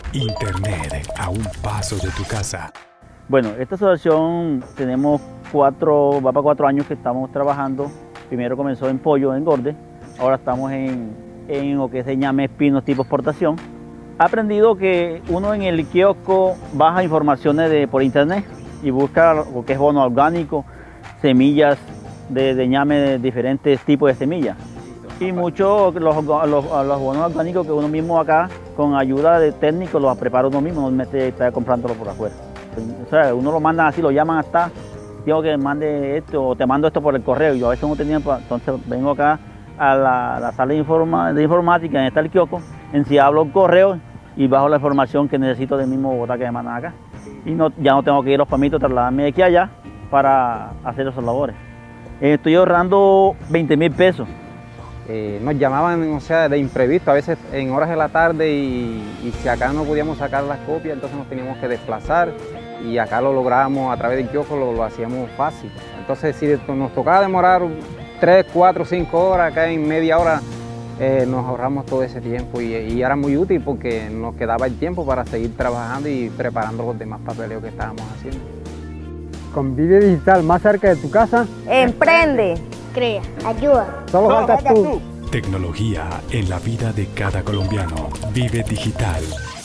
Internet a un paso de tu casa. Bueno, esta asociación tenemos va para 4 años que estamos trabajando. Primero comenzó en pollo, engorde. Ahora estamos en lo que se llama espinos tipo exportación. He aprendido que uno en el kiosco baja informaciones por internet y busca lo que es bono orgánico, semillas de ñame de diferentes tipos de semillas. Y muchos los bonos orgánicos que uno mismo acá, con ayuda de técnicos, los prepara uno mismo, no mete está comprándolo por afuera. O sea, uno lo manda así, lo llaman hasta, digo que mande esto o te mando esto por el correo. Yo a veces no tenía tiempo, entonces vengo acá a la sala de informática, en está el kiosco, en sí hablo el correo y bajo la información que necesito del mismo Bogotá que me mandan acá. Y ya no tengo que ir a los pamitos, trasladarme de aquí a allá para hacer esas labores. Estoy ahorrando 20.000 pesos. Nos llamaban, o sea, de imprevisto, a veces en horas de la tarde y si acá no podíamos sacar las copias, entonces nos teníamos que desplazar y acá lo lográbamos a través del kiosco, lo hacíamos fácil. Entonces si nos tocaba demorar 3, 4, 5 horas, acá en media hora nos ahorramos todo ese tiempo y era muy útil porque nos quedaba el tiempo para seguir trabajando y preparando los demás papeleos que estábamos haciendo. Con Vive Digital más cerca de tu casa. Emprende. Crea. Ayuda. Solo faltas tú. Tecnología en la vida de cada colombiano. Vive Digital.